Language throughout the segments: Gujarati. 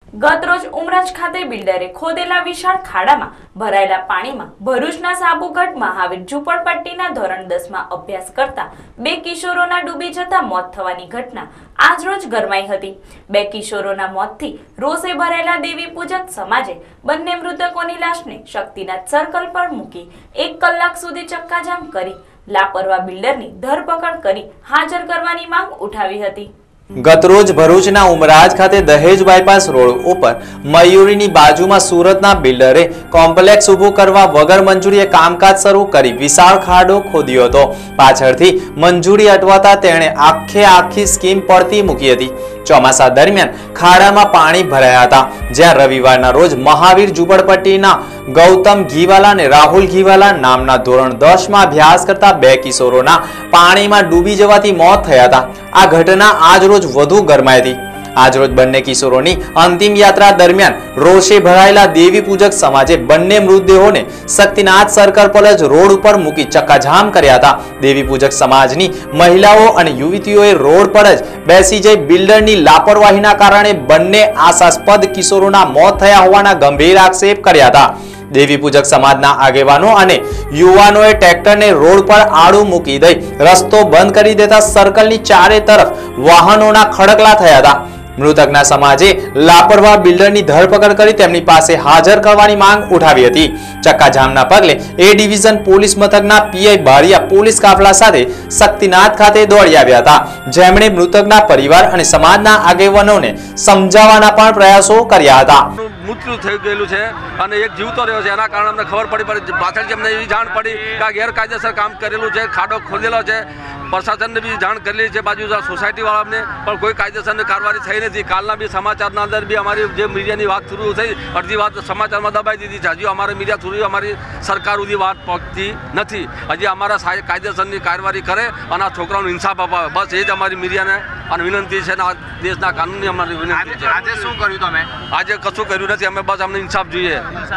ગતરોજ ઉમરાજ ખાતે બિલ્ડરે ખોદેલા વિશાળ ખાડામાં ભરાયેલા પાણીમાં ભરૂચના સાબુઘાટ મહાવીર ઝૂંપડપટ્ટીના ધોરણ 10માં અભ્યાસ કરતા બે કિશોરોના ડૂબી જતા મોત થવાની ઘટના આજરોજ ગરમાઈ હતી। બે કિશોરોના મોતથી રોષે ભરાયેલા દેવી પૂજક સમાજે બંને મૃતકોની લાશને શક્તિનાથ સર્કલ પર મૂકી 1 કલાક સુધી ચક્કાજામ કરી લાપરવાહ બિલ્ડરની ધરપકડ કરી હાજર કરવાની માંગ ઉઠાવી હતી। ગતરોજ ભરૂચના ઉમરાજ ખાતે દહેજ બાયપાસ રોડ ઉપર મયુરીની બાજુમાં સુરતના બિલ્ડરે કોમ્પ્લેક્સ ઊભું કરવા વગર મંજૂરીએ કામકાજ શરૂ કરી વિશાળ ખાડો ખોદ્યો હતો। પાછળથી મંજૂરી અટવાતા તેણે આખી સ્કીમ પડતી મૂકી હતી। ચોમાસા દરમિયાન ખાડામાં પાણી ભરાયા હતા, જ્યાં રવિવારના રોજ મહાવીર ઝૂંપડપટ્ટીના ગૌતમ ઘીવાલા અને રાહુલ ઘીવાલા નામના ધોરણ 10માં અભ્યાસ કરતા બે કિશોરોના પાણીમાં ડૂબી જવાથી મોત થયા હતા। આ ઘટના આજરોજ વધુ ગરમાઈ હતી। આજરોજ બંને કિશોરોની અંતિમ યાત્રા દરમિયાન રોષે ભરાયેલા દેવી પૂજક સમાજે બંને મૃતદેહોને શક્તિનાથ સર્કલ પર જ રોડ ઉપર મૂકી ચક્કાજામ કર્યા હતા। દેવી પૂજક સમાજની મહિલાઓ અને યુવતીઓએ રોડ પર જ બેસી જઈ બિલ્ડરની લાપરવાહીના કારણે બંને આશાસ્પદ કિશોરોના મોત થયા હોવાના ગંભીર આક્ષેપ કર્યા હતા। દેવી પૂજક સમાજના આગેવાનો અને યુવાનોએ ટ્રેક્ટરને રોડ પર આડું મૂકી દઈ રસ્તો બંધ કરી દેતા સર્કલની ચારે તરફ વાહનોના ખડકલા થયા હતા। મૃતકના સમાજે લાપરવાહ બિલ્ડરની ધરપકડ કરી તેમની પાસે હાજર કરવાની માંગ ઉઠાવી હતી। ચક્કાજામના પગલે એ ડિવિઝન પોલીસ મથકના પીઆઈ બારિયા પોલીસ કાફલા સાથે શક્તિનાથ ખાતે દોડી આવ્યા હતા, જેમણે મૃતકના પરિવાર અને સમાજના આગેવાનોને સમજાવવાના પણ પ્રયાસો કર્યા હતા। મૃત્યુ થઈ ગયેલું છે અને એક જીવતો રહ્યો છે। એના કારણે અમને ખબર પડી પાછળથી અમને એવી જાણ પડી કે આ ગેરકાયદેસર કામ કરેલું છે, ખાડો ખોદેલો છે। પ્રશાસનને બી જાણ કરેલી છે, બાજુ સોસાયટીવાળાને પણ કોઈ કાયદેસરની કાર્યવાહી થઈ નથી। કાલના બી સમાચારના અંદર બી અમારી જે મીડિયાની વાત થ્રુ થઈ, અડધી વાત સમાચારમાં દબાઈ દીધી છે। હજી અમારે મીડિયા થ્રુ અમારી સરકાર સુધી વાત પહોંચતી નથી। હજી અમારા કાયદેસરની કાર્યવાહી કરે અને આ છોકરાઓને ઇન્સાફ અપાવે, બસ એ જ અમારી મીડિયાને અને વિનંતી છે અને આ દેશના કાનૂનની અમારી વિનંતી છે। આજે શું કર્યું તમે? આજે કશું કર્યું નથી, અમે બસ અમને ઇન્સાફ જોઈએ।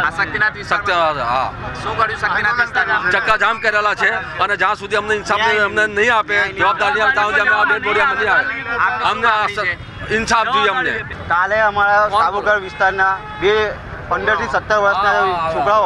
ચક્કાજામ કરેલા છે અને જ્યાં સુધી અમને ઇન્સાફ અમને નહીં આપે, જવાબદારી ત્યાં સુધી અમે આ ડેડ બોડી અમને નહીં આવે, અમને ઇન્સાફ જોઈએ। અમને કાલે અમારા સાબુઘાટ વિસ્તારના બે 15 થી 17 વર્ષના છોકરાઓ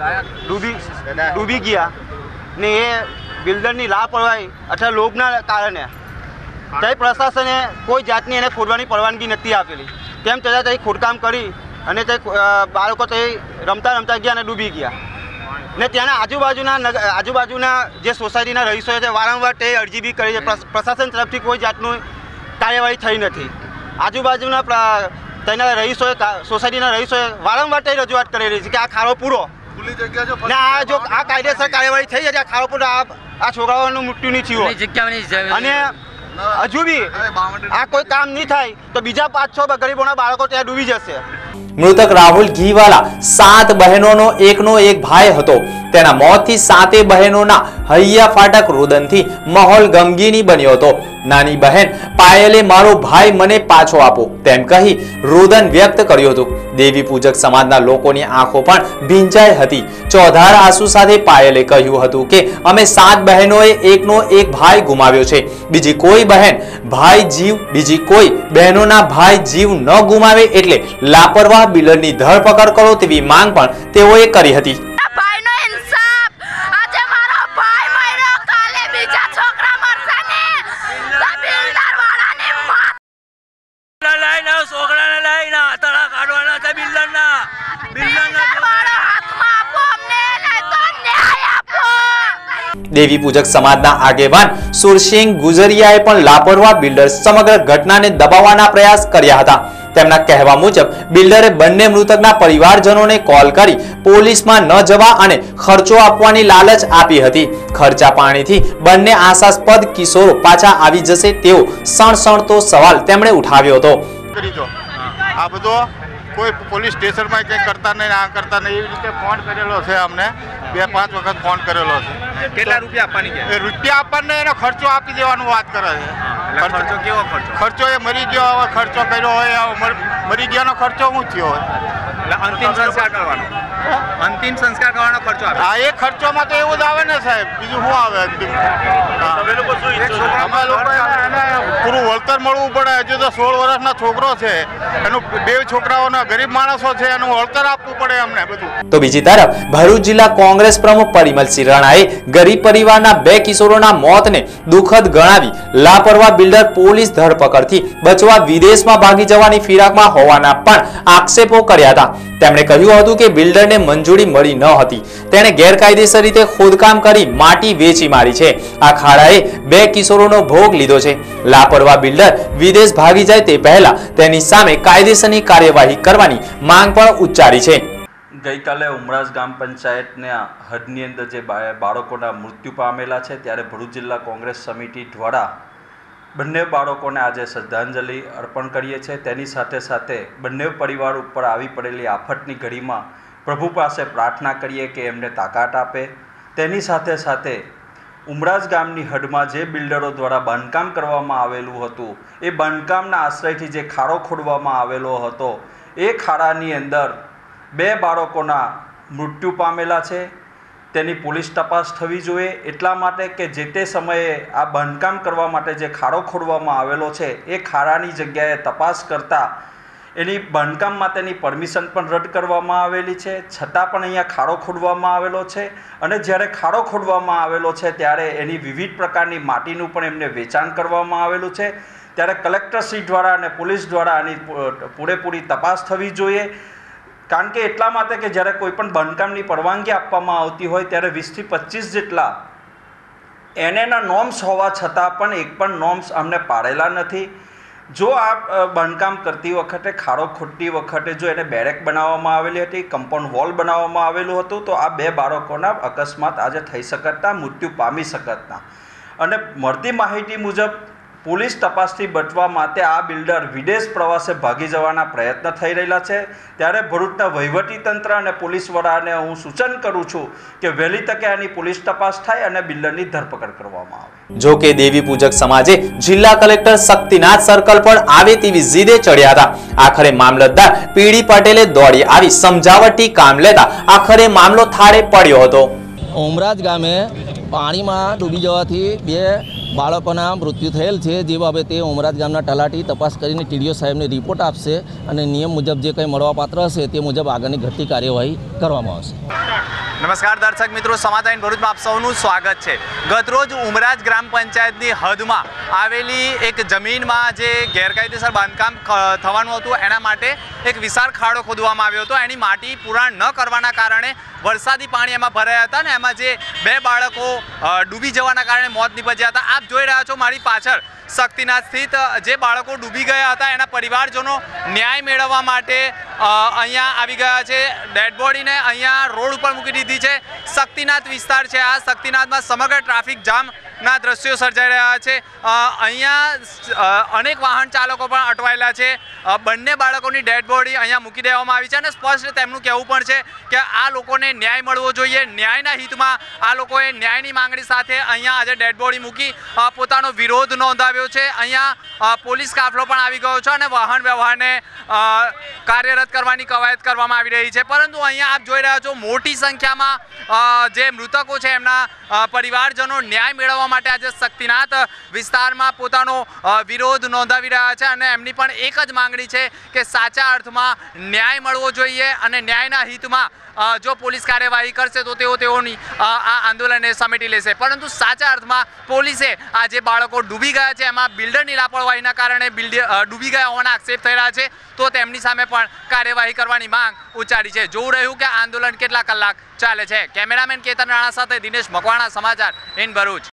ડૂબી ગયા ને એ બિલ્ડરની લાપરવાહી અથવા લોભના કારણે તે પ્રશાસને કોઈ જાતની એને ખોદવાની પરવાનગી નથી આપેલી। તેમ છતાં તે ખોદકામ કરી અને તે બાળકો તે રમતા ગયા અને ડૂબી ગયા ને ત્યાંના આજુબાજુના જે સોસાયટીના રહીશોએ તે વારંવાર તે અરજી બી કરી છે। પ્રશાસન તરફથી કોઈ જાતનું કાર્યવાહી થઈ નથી। આજુબાજુના તેના રહીશોએ સોસાયટીના રહીશોએ વારંવાર તે રજૂઆત કરેલી છે કે આ ખાડો પૂરો ને આ કાયદેસર કાર્યવાહી થઈ જાય, આ ખાડો પૂરો આ છોકરાઓનું મૃત્યુ નહીં થયું અને હજુ બી આ કોઈ કામ નહીં થાય તો બીજા 5-6 ગરીબોના બાળકો ત્યાં ડૂબી જશે। મૃતક રાહુલ ઘીવાલા 7 બહેનોનો એકનો એક ભાઈ હતો। તેના મોતથી 7 બહેનોના હૈયા ફાટક રુદનથી માહોલ ગમગીની બન્યો હતો। નાની બહેન પાયલે મારો ભાઈ મને પાછો આપો તેમ કહી રુદન વ્યક્ત કર્યું હતું। દેવી પૂજક સમાજના લોકોની આંખો પણ ભીંજાઈ હતી। ચોધાર આંસુ સાથે પાયલે કહ્યું હતું કે અમે 7 બહેનોએ એકનો એક ભાઈ ગુમાવ્યો છે। બીજી કોઈ બહેનોના ભાઈ જીવ ન ગુમાવે એટલે લાપરવાહ બિલ્ડરની ધરપકડ કરો તેવી માંગ પણ તેઓએ કરી હતી। દેવી પૂજક સમાજના આગેવાન સુરસિંહ ગુજરિયાએ પણ લાપરવાહ બિલ્ડર સમગ્ર ઘટનાને દબાવવાના પ્રયાસ કર્યા હતા। તેમના કહેવા મુજબ બિલ્ડરે બંને મૃતકના પરિવારજનોને કોલ કરી પોલીસમાં ન જવા અને ખર્ચો આપવાની લાલચ આપી હતી। ખર્ચા પાણીથી બંને આશાસ્પદ કિશોરો પાછા આવી જશે તેવો સણસણતો સવાલ તેમણે ઉઠાવ્યો હતો। આ બધો કોઈ પોલીસ સ્ટેશનમાં કંઈ કરતા નહીં, આ કરતા નહીં, એવી રીતે ફોન કરેલો છે। અમને 2-5 વખત ફોન કરેલો છે। કેટલા રૂપિયા આપવાની કે એ રૂપિયા આપણને એનો ખર્ચો આપી દેવાનો વાત કરે છે. ખર્ચો કેવો ખર્ચો? ખર્ચો એ મરી ગયો હોય, ખર્ચો કર્યો હોય, મરી ગયાનો ખર્ચો શું થયો હોય? એટલે અંતિમ સંસ્કાર કરવાનો, અંતિમ સંસ્કાર કરવાનો ખર્ચો આપે. હા, એ ખર્ચોમાં તો એવું જ આવે ને સાહેબ, બીજું શું આવે અંતિમ? અમે લોકો એને પૂરું વળતર મળવું પડે. હજુ તો 16 વર્ષના છોકરો છે, એનું 2 છોકરાઓના ગરીબ માણસો છે, એનું વળતર આપવું પડે અમને બધું. તો બીજી તરફ ભરૂચ જિલ્લા કોંગ્રેસ પ્રમુખ પરિમલસિંહ રાણાએ ગરીબ પરિવારના 2 કિશોરોના મોતને દુઃખદ ગણાવી લાપરવાહ બિલ્ડર પોલીસ ધરપકડથી બચવા વિદેશમાં ભાગી જવાની ફિરાકમાં હોવાના પણ આક્ષેપો કર્યા હતા. તેમણે કહ્યું હતું કે બિલ્ડરને મંજૂરી મળી ન હતી, તેણે ગેરકાયદેસર રીતે ખોદકામ કરી માટી વેચી મારી છે. આ ખાડાએ 2 કિશોરોનો ભોગ લીધો છે. લાપરવાહ બિલ્ડર વિદેશ ભાગી જાય તે પહેલા તેની સામે કાયદેસરની કાર્યવાહી કરવાની માંગ પણ ઉચ્ચારી છે. ગઈકાલે ઉમરાજ ગ્રામ પંચાયતના હદની અંદર જે બાળકોના મૃત્યુ પામેલા છે, ત્યારે ભરૂચ જિલ્લા કોંગ્રેસ સમિતિ દ્વારા બંને બાળકોને આજે શ્રદ્ધાંજલિ અર્પણ કરીએ છીએ. તેની સાથે સાથે બંને પરિવાર ઉપર આવી પડેલી આફતની ઘડીમાં પ્રભુ પાસે પ્રાર્થના કરીએ કે એમને તાકાત આપે. તેની સાથે સાથે ઉમરાજ ગામની હદમાં જે બિલ્ડરો દ્વારા બાંધકામ કરવામાં આવેલું હતું, એ બાંધકામના આશ્રયથી જે ખાડો ખોદવામાં આવેલો હતો, એ ખાડાની અંદર 2 બાળકોના મૃત્યુ પામેલા છે. તેની પોલીસ તપાસ થવી જોઈએ. એટલા માટે કે જે તે સમયે આ બાંધકામ કરવા માટે જે ખાડો ખોદવામાં આવેલો છે, એ ખાડાની જગ્યાએ તપાસ કરતાં એની બાંધકામ માટેની પરમિશન પણ રદ કરવામાં આવેલી છે. છતાં પણ અહીંયા ખાડો ખોદવામાં આવેલો છે, અને જ્યારે ખાડો ખોદવામાં આવેલો છે ત્યારે એની વિવિધ પ્રકારની માટીનું પણ એમને વેચાણ કરવામાં આવેલું છે. ત્યારે કલેક્ટરશ્રી દ્વારા અને પોલીસ દ્વારા આની પૂરેપૂરી તપાસ થવી જોઈએ. કારણ કે એટલા માટે કે જ્યારે કોઈ પણ બાંધકામની પરવાનગી આપવામાં આવતી હોય ત્યારે 20 થી 25 જેટલા એનએના નોર્મ્સ હોવા છતાં પણ એક પણ નોર્મ્સ અમને પાડેલા નથી. જો આ બાંધકામ કરતી વખતે, ખાડો ખોદતી વખતે જો એને બેરેક બનાવવામાં આવેલી હતી, કમ્પાઉન્ડ વોલ બનાવવામાં આવેલું હતું, તો આ 2 બાળકોના અકસ્માત આજે થઈ શકતા, મૃત્યુ પામી શકતા. અને મળતી માહિતી મુજબ પોલીસ તપાસથી બચવા માટે આ બિલ્ડર વિદેશ પ્રવાસે ભાગી જવાના પ્રયત્ન થઈ રહેલા છે. ત્યારે ભરૂચના વહીવટીતંત્ર અને પોલીસ વડાને હું સૂચન કરું છું કે વહેલી તકે આની પોલીસ તપાસ થાય અને બિલ્ડરની ધરપકડ કરવામાં આવે. જો કે દેવી પૂજક સમાજે જિલ્લા કલેક્ટર શક્તિનાથ સર્કલ પર આવે તેવી જીદે ચડ્યા હતા. આખરે મામલતદાર પીડી પટેલે દોડી આવી સમજાવટથી કામ લેતા આખરે મામલો થાળે પડ્યો હતો. ઉમરાજ ગામે પાણીમાં ડૂબી જવાથી 2 બાળકોના મૃત્યુ થયેલ છે. જે બાબતે ઉમરાજ ગામના તલાટી તપાસ કરીને ટીડીઓ સાહેબને રિપોર્ટ આપશે અને નિયમ મુજબ જે કંઈ મળવાપાત્ર હશે તે મુજબ આગળની ઘટતી કાર્યવાહી કરવામાં આવશે. નમસ્કાર દર્શક મિત્રો, સમાચાર ભરૂચમાં આપ સૌનું સ્વાગત છે. ગતરોજ ઉમરાજ ગ્રામ પંચાયતની હદમાં આવેલી એક જમીનમાં જે ગેરકાયદેસર બાંધકામ થવાનું હતું, એના માટે એક વિશાળ ખાડો ખોદવામાં આવ્યો હતો. એની માટી પુરાણ ન કરવાના કારણે વરસાદી પાણી એમાં ભરાયા હતા અને એમાં જે 2 બાળકો ડૂબી જવાના કારણે મોત નીપજ્યા હતા. આપ જોઈ રહ્યા છો મારી પાછળ શક્તિનાથ સ્થિત જે બાળકો ડૂબી ગયા હતા, એના પરિવારજનો ન્યાય મેળવવા માટે અહીંયા આવી ગયા છે. ડેડ બોડીને અહીંયા રોડ ઉપર મૂકી દીધી છે. શક્તિનાથ વિસ્તાર છે. આ શક્તિનાથમાં સમગ્ર ટ્રાફિક જામના દ્રશ્યો સર્જાઈ રહ્યા છે. અહીંયા અનેક વાહન ચાલકો પણ અટવાયેલા છે. બંને બાળકોની ડેડ બોડી અહીંયા મૂકી દેવામાં આવી છે અને સ્પષ્ટ તેમનું કહેવું પણ છે કે આ લોકોને ન્યાય મળવો જોઈએ. ન્યાયના હિતમાં આ લોકોએ ન્યાયની માંગણી સાથે અહીંયા આજે ડેડ બોડી મૂકી પોતાનો વિરોધ નોંધાવ્યો છે. અહીંયા પોલીસ કાફલો પણ આવી ગયો છે અને વાહન વ્યવહારને કાર્યરત કરવાની કવાયત કરવામાં આવી રહી છે. પરંતુ અહીંયા આપ જોઈ રહ્યા છો મોટી સંખ્યામાં જે મૃતકો છે એમના પરિવારજનો ન્યાય મેળવવા માટે આજે શક્તિનાથ વિસ્તારમાં પોતાનો વિરોધ નોંધાવી રહ્યા છે અને એમની પણ એક જ માંગણી છે કે સાચા અર્થમાં ન્યાય મળવો જોઈએ અને ન્યાયના હિતમાં જો પોલીસ કાર્યવાહી કરશે તો તેઓની આ આંદોલનને સમેટી લેશે. પરંતુ સાચા અર્થમાં પોલીસે આ જે બાળકો ડૂબી ગયા છે એમાં બિલ્ડરની લાપરવાહીના કારણે ડૂબી ગયા હોવાના આક્ષેપ થઈ રહ્યા છે, તો તેમની સામે પણ કાર્યવાહી કરવાની માંગ ઉચ્ચારી છે. જોવું રહ્યું કે આંદોલન કેટલા કલાક ચાલે છે. કેમેરામેન કેતન રાણા સાથે દિનેશ મકવાણા, સમાચાર ઇન ભરૂચ.